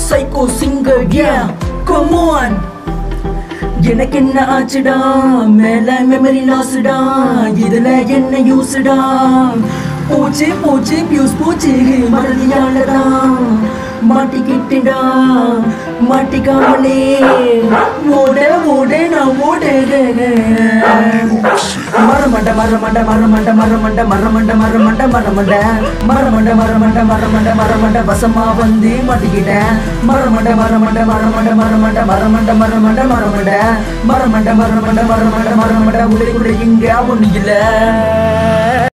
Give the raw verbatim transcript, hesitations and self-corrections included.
Psycho singer, yeah, come on. எனக்கு என்ன ஆச்சுடா மேல மெமரி லாஸ்டா இதுல என்ன யூஸ்டா பூச்சி பூச்சி பியூஸ் பூச்சி மறதியாலடா மாட்டிக்கிட்டா மாட்டிக்காமலே ஓட ஓட நான் ஓட மரமண்ட மரமண்ட மரமண்ட மரமண்ட மரமண்ட மரமண்ட மரமண்ட மரமண்ட மரமண்ட மரமண்ட மரமண்ட வசமா வந்து மாட்டிக்கிட்டேன் மரமண்ட மரமண்ட மரமண்ட மரமண்ட மரமண்ட மரமண்ட மரமண்ட மரமண்ட மரமண்ட மரமண்ட மரமண்ட உடைய கூட இங்க ஒண்ணு இல்ல.